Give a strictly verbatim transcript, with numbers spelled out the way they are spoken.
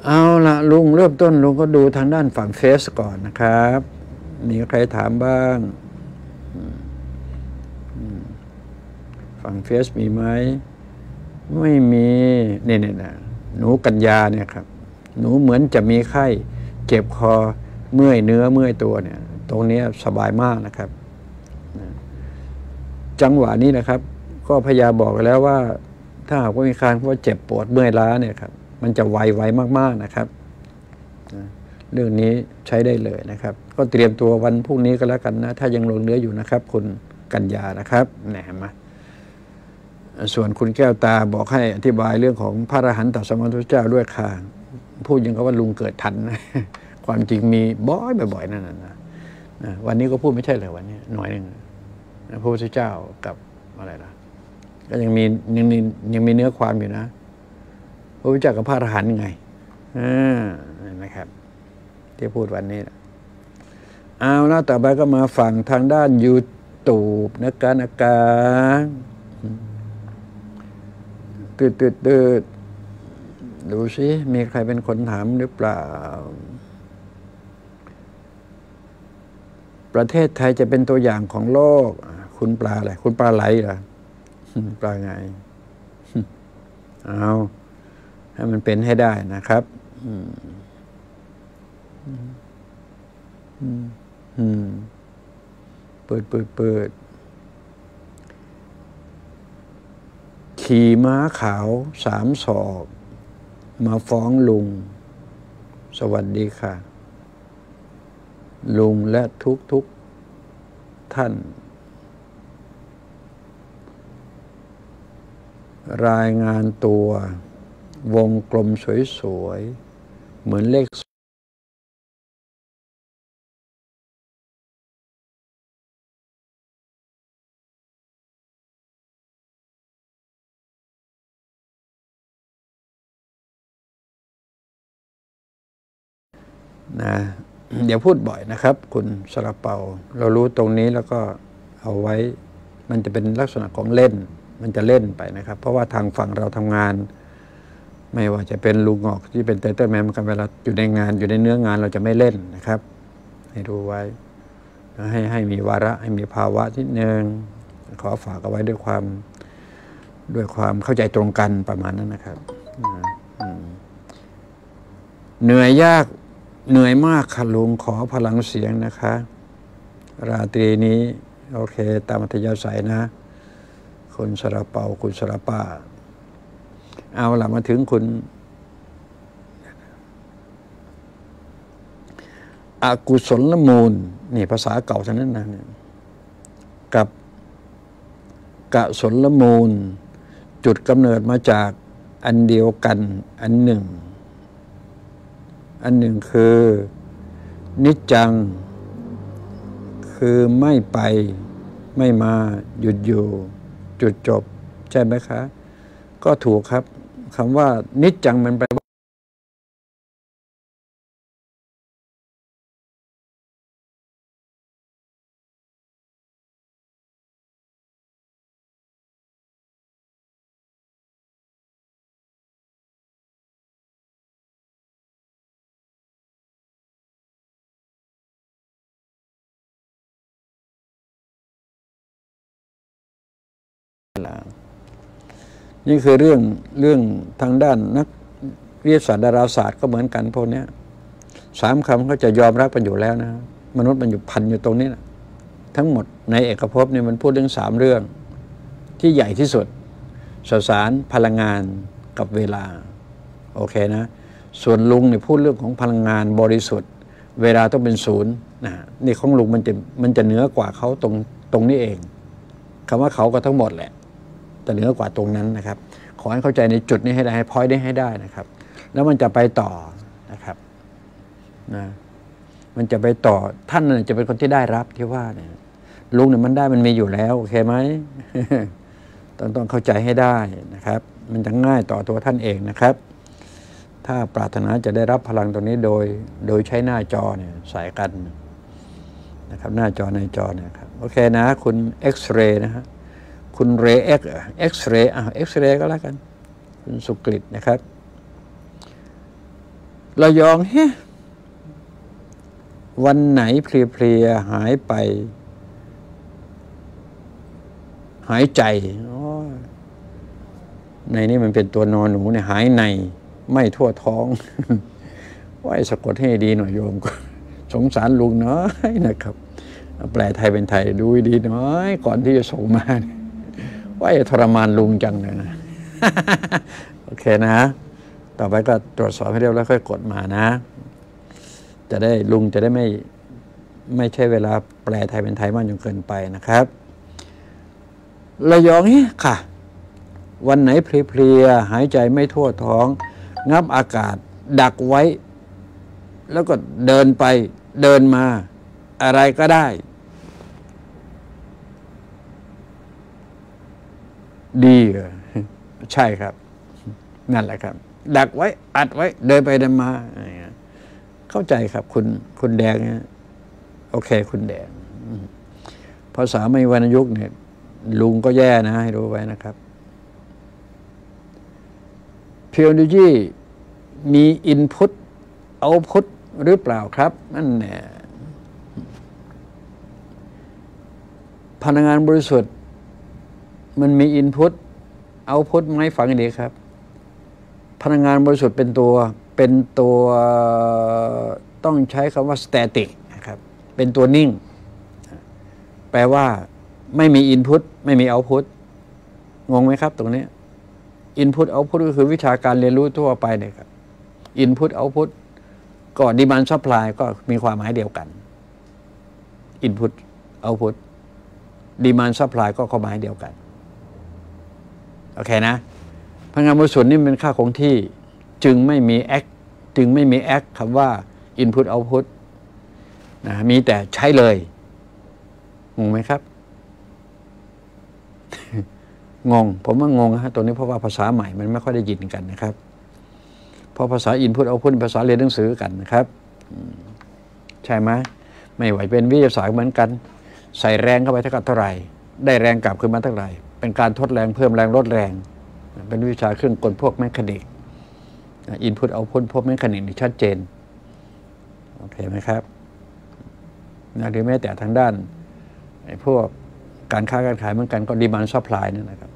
เอาละลุงเริ่มต้นลุงก็ดูทางด้านฝั่งเฟซก่อนนะครับมีใครถามบ้างฝั่งเฟซมีไหมไม่มีนี่เนี่ยนะหนูกัญญาเนี่ยครับหนูเหมือนจะมีไข้เจ็บคอเมื่อยเนื้อเมื่อยตัวเนี่ยตรงนี้สบายมากนะครับจังหวะนี้นะครับก็พยายามบอกแล้วว่าถ้าหากว่ามีการว่าเจ็บปวดเมื่อยล้าเนี่ยครับมันจะไวไวมากๆนะครับเรื่องนี้ใช้ได้เลยนะครับก็เตรียมตัววันพรุ่งนี้ก็แล้วกันนะถ้ายังลงเนื้ออยู่นะครับคุณกัญญานะครับแหนมาส่วนคุณแก้วตาบอกให้อธิบายเรื่องของพระอรหันตสัมมาสัมพุทธเจ้าด้วยค่ะพูดยังกับว่าลุงเกิดทันนะความจริงมีบ่อยบ่อยๆนั่นนะวันนี้ก็พูดไม่ใช่เลยวันนี้หน่อยหนึ่งพระพุทธเจ้ากับอะไรล่ะก็ยังมียังมียังมีเนื้อความอยู่นะพระพุทธเจ้ากับพระอรหันต์ไงอ่านะครับที่พูดวันนี้เอาแล้วต่อไปก็มาฝั่งทางด้าน ยูทูบ นะกันนะกันตืดตืดตืดดูสิมีใครเป็นคนถามหรือเปล่าประเทศไทยจะเป็นตัวอย่างของโลกคุณปลาอะไรคุณปลาไหลเหรอปลาไงเอาให้มันเป็นให้ได้นะครับเปิดเปิดเปิดขี่ม้าขาวสามศอกมาฟ้องลุงสวัสดีค่ะลุงและทุกทุกท่านรายงานตัววงกลมสวยๆเหมือนเลขนะเดี๋ยวพูดบ่อยนะครับคุณสระเปาเรารู้ตรงนี้แล้วก็เอาไว้มันจะเป็นลักษณะของเล่นมันจะเล่นไปนะครับเพราะว่าทางฝั่งเราทำงานไม่ว่าจะเป็นลุงงอกที่เป็นเตเตอร์แมนกันเวลาอยู่ในงานอยู่ในเนื้องานเราจะไม่เล่นนะครับให้ดูไว้ให้ให้มีวาระให้มีภาวะที่หนึ่งขอฝากเอาไว้ด้วยความด้วยความเข้าใจตรงกันประมาณนั้นนะครับเหนื่อยยากเหนื่อยมากค่ะลุงขอพลังเสียงนะคะราตรีนี้โอเคตามอัธยาศัยนะคุณสระเปาคุณสระป้าเอาล่ะมาถึงคุณอกุศลมูลนี่ภาษาเก่าทั้งนั้นนะกับกศลมูลจุดกำเนิดมาจากอันเดียวกันอันหนึ่งอันหนึ่งคือนิจจังคือไม่ไปไม่มาหยุดอยู่จุดจบใช่ไหมคะก็ถูกครับคำว่านิจจังมันแปลว่านี่คือเรื่องเรื่องทางด้านนักวิทยาศาสตร์ดาราศาสตร์ก็เหมือนกันพวกนี้สามคำเขาจะยอมรับกันอยู่แล้วนะมนุษย์มันอยู่พันอยู่ตรงนี้นะทั้งหมดในเอกภพเนี่ยมันพูดเรื่องสามเรื่องที่ใหญ่ที่สุดสสารพลังงานกับเวลาโอเคนะส่วนลุงเนี่ยพูดเรื่องของพลังงานบริสุทธิ์เวลาต้องเป็นศูนย์นะนี่ของลุงมันจะมันจะเหนือกว่าเขาตรงตรงนี้เองคำว่าเขาก็ทั้งหมดแหละแต่เหนือกว่าตรงนั้นนะครับขอให้เข้าใจในจุดนี้ให้ได้ให้พอยต์ได้ให้ได้นะครับแล้วมันจะไปต่อนะครับนะมันจะไปต่อท่านน่ะจะเป็นคนที่ได้รับที่ว่าเนี่ยลุงเนี่ยมันได้มันมีอยู่แล้วโอเคไหม ต้องต้องเข้าใจให้ได้นะครับมันจะง่ายต่อตัวท่านเองนะครับถ้าปรารถนาจะได้รับพลังตรงนี้โดยโดยใช้หน้าจอเนี่ยใส่กันนะครับหน้าจอในจอเนี่ยครับโอเคนะคุณเอ็กซเรย์นะฮะคุณเรย์เอ็กเอ็กซเรย์อ่ะเอ็กซเรย์ก็แล้วกันคุณสุกฤตนะครับระยองเฮ้วันไหนเพลียๆหายไปหายใจในนี้มันเป็นตัวนอนหนูเนี่ยหายในไม่ทั่วท้องไว้สะกดให้ดีหน่อยโยมก็สงสารลุงน้อยนะครับแปลไทยเป็นไทยดูดีน้อยก่อนที่จะส่งมาไว้ทรมานลุงจังเลยนะโอเคนะต่อไปก็ตรวจสอบให้เรียบร้อยค่อยกดมานะจะได้ลุงจะได้ไม่ไม่ใช่เวลาแปลไทยเป็นไทยมากจนเกินไปนะครับระยองนี่ค่ะวันไหนเพลียๆหายใจไม่ทั่วท้องงับอากาศดักไว้แล้วก็เดินไปเดินมาอะไรก็ได้ดีเหรอใช่ครับนั่นแหละครับดักไว้อัดไว้เดินไปเดินมาเข้าใจครับคุณคุณแดงเนี่ยโอเคคุณแดงภาษาไม่วรรณยุกต์เนี่ยลุงก็แย่นะให้รู้ไว้นะครับเพียวดิจีมีอินพุตเอาพุตหรือเปล่าครับนั่นแหละพนักงานบริสุทธิ์มันมีอินพุตเอาพุตไหมฟังให้ดีครับพนักงานบริสุทธิ์เป็นตัวเป็นตัวต้องใช้คำว่า static นะครับเป็นตัวนิ่งแปลว่าไม่มีอินพุตไม่มีเอาพุตงงไหมครับตรงนี้อินพุตเอาพุตก็คือวิชาการเรียนรู้ทั่วไปเนี่ยครับอินพุตเอาพุตก็ดีมานด์ซัพพลายก็มีความหมายเดียวกันอินพุตเอาพุตดีมานด์ซัพพลายก็ความหมายเดียวกันโอเคนะพลังงานบริสุทธิ์นี่เป็นค่าคงที่จึงไม่มีแอคจึงไม่มีแอคคำว่า input output นะมีแต่ใช้เลยงงไหมครับ งงผมว่างงฮะตัวนี้เพราะว่าภาษาใหม่มันไม่ค่อยได้ยินกันนะครับเพราะภาษา input output ภาษาเรียนหนังสือกันนะครับใช่ไหมไม่ไหวเป็นวิทยาศาสตร์เหมือนกันใส่แรงเข้าไปเท่ากับเท่าไหร่ได้แรงกลับขึ้นมาเท่าไหร่เป็นการทดแรงเพิ่มแรงลดแรงเป็นวิชาเครื่องกลพวกแมคานิกอินพุตเอาพุตพวกแมคานิกนี่ชัดเจนโอเคไหมครับนะหรือแม้แต่ทางด้านไอ้พวกการค้าการขายเหมือนกันก็ดีมานด์ซัพพลายนั่นนะครับ